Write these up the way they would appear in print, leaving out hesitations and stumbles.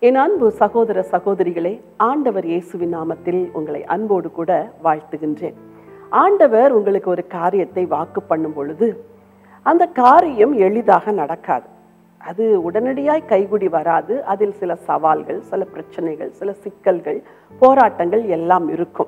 என் அன்பு சகோதர சகோதரிகளே, ஆண்டவர் இயேசுவின் நாமத்தில் உங்களை அன்போடு கூட வாழ்த்துகின்றேன். ஆண்டவர் உங்களுக்கு ஒரு காரியத்தை வாக்கு பண்ணும் பொழுது அந்த காரியம் எளிதாக நடக்காது. அது உடனடியாய் கைகூடி வராது. அதில் சில சவால்கள், சில பிரச்சனைகள், சில சிக்கல்கள், போராட்டங்கள் எல்லாம் இருக்கும்.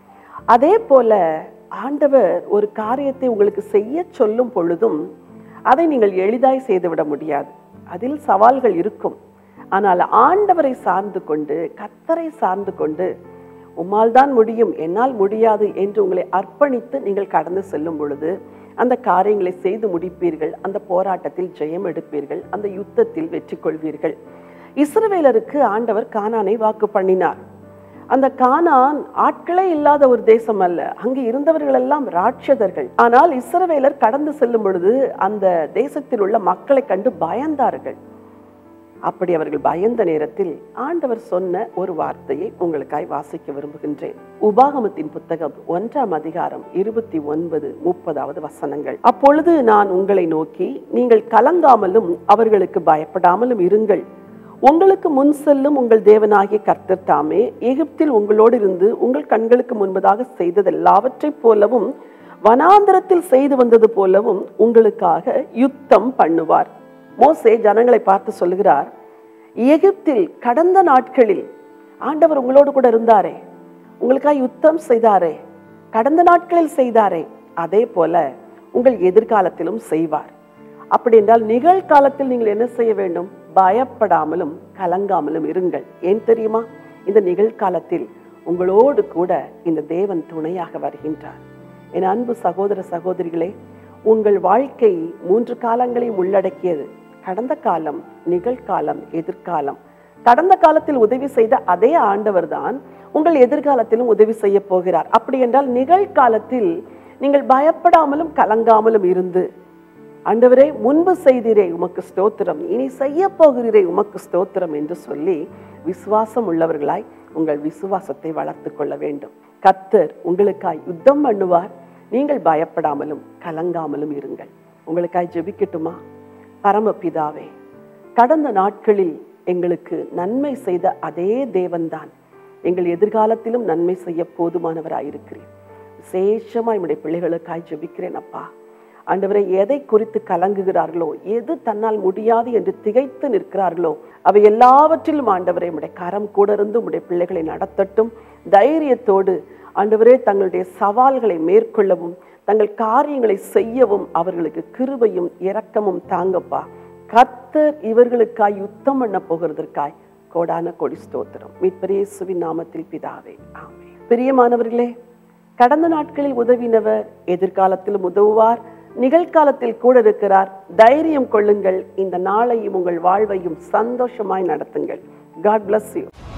அதே போல ஆண்டவர் ஒரு காரியத்தை உங்களுக்கு செய்ய சொல்லும் பொழுதும் அதை நீங்கள் எளிதாய் செய்துவிட முடியாது. அதில் சவால்கள் இருக்கும். ஆனால் ஆண்டவரை சார்ந்து கொண்டு, கர்த்தரை சார்ந்து கொண்டு, உம்மால் தான் முடியும், என்னால் முடியாது என்று உங்களை அர்ப்பணித்து நீங்கள் கடந்து செல்லும் பொழுது அந்த காரியங்களை செய்து முடிப்பீர்கள். அந்த போராட்டத்தில் ஜெயம் எடுப்பீர்கள். அந்த யுத்தத்தில் வெற்றி கொள்வீர்கள். இஸ்ரவேலருக்கு ஆண்டவர் கானானை வாக்கு பண்ணினார். அந்த கானான் ஆட்களே இல்லாத ஒரு தேசம் அல்ல. அங்கு இருந்தவர்கள் எல்லாம் ராட்சதர்கள். ஆனால் இஸ்ரவேலர் கடந்து செல்லும் பொழுது அந்த தேசத்தில் உள்ள மக்களை கண்டு பயந்தார்கள். அப்படி அவர்கள் பயந்த நேரத்தில் ஆண்டவர் சொன்ன ஒரு வார்த்தையை உங்களுக்காய் வாசிக்க விரும்புகின்றேன். உபாகமத்தின் புத்தகம் 1ஆம் அதிகாரம் 29, 30 வசனங்கள். அப்பொழுது நான் உங்களை நோக்கி, நீங்கள் கலங்காமலும் அவர்களுக்கு பயப்படாமலும் இருங்கள். உங்களுக்கு முன் செல்லும் உங்கள் தேவனாகிய கர்த்தர் தாமே எகிப்தில் உங்களோடு இருந்து உங்கள் கண்களுக்கு முன்பதாக செய்தது எல்லாவற்றைப் போலவும் வனாந்தரத்தில் செய்து வந்தது போலவும் உங்களுக்காக யுத்தம் பண்ணுவார். மோசே ஜனங்களை பார்த்து சொல்லுகிறார், எகிப்தில் கடந்த நாட்களில் ஆண்டவர் உங்களோடு கூட இருந்தாரே, உங்களுக்காக யுத்தம் செய்தாரே, கடந்த நாட்களில் செய்தாரே, அதே போல உங்கள் எதிர்காலத்திலும் செய்வார். அப்படி என்றால் நிகழ்காலத்தில் நீங்கள் என்ன செய்ய வேண்டும்? பயப்படாமலும் கலங்காமலும் இருங்கள். ஏன் தெரியுமா? இந்த நிகழ்காலத்தில் உங்களோடு கூட இந்த தேவன் துணையாக வருகின்றார். என் அன்பு சகோதர சகோதரிகளே, உங்கள் வாழ்க்கை 3 காலங்களையும் உள்ளடக்கியது. கடந்த காலம், நிகழ்காலம், எதிர்காலம். கடந்த காலத்தில் உதவி செய்த அதே ஆண்டவர் தான் உங்கள் எதிர்காலத்திலும் உதவி செய்ய போகிறார். அப்படி என்றால் நிகழ்காலத்தில் நீங்கள் பயப்படாமலும் கலங்காமலும் இருந்து, ஆண்டவரே முன்பு செய்தீரே உமக்கு ஸ்தோத்திரம், இனி செய்ய போகிறீரே உமக்கு ஸ்தோத்திரம் என்று சொல்லி விசுவாசம் உள்ளவர்களாய் உங்கள் விசுவாசத்தை வளர்த்து கொள்ள வேண்டும். கர்த்தர் உங்களுக்காய் யுத்தம் பண்ணுவார். நீங்கள் பயப்படாமலும் கலங்காமலும் இருங்கள். உங்களுக்காய் ஜெபிக்கட்டுமா? பரமபிதாவே, கடந்த நாட்களில் எங்களுக்கு நன்மை செய்த அதே தேவன்தான் எங்கள் எதிர்காலத்திலும் நன்மை செய்ய போதுமானவராயிருக்கிறேன். விசேஷமாய் என்னுடைய பிள்ளைகளுக்காய் ஜெபிக்கிறேன் அப்பா. ஆண்டவரை எதை குறித்து கலங்குகிறார்களோ, எது தன்னால் முடியாது என்று திகைத்து நிற்கிறார்களோ, அவை எல்லாவற்றிலும் ஆண்டவரை உடைய கரம் கூட இருந்து உடைய பிள்ளைகளை நடத்தட்டும். தைரியத்தோடு ஆண்டவரே தங்களுடைய சவால்களை மேற்கொள்ளவும், தங்கள் காரியங்களை செய்யவும் அவர்களுக்கு கிருபையும் இரக்கமும் தாங்கப்பா. கர்த்தர் இவர்களுக்காய் யுத்தம் பண்ண போகிறதற்காய் கோடான கோடி ஸ்தோத்திரம். மீட்பர் இயேசுவின் நாமத்தில் பிதாவே, ஆமென். பிரியமானவர்களே, கடந்த நாட்களில் உதவினவர் எதிர்காலத்திலும் உதவுவார், நிகழ்காலத்தில் கூட இருக்கிறார். தைரியம் கொள்ளுங்கள். இந்த நாளையும் உங்கள் வாழ்வையும் சந்தோஷமாய் நடத்துங்கள். God bless you.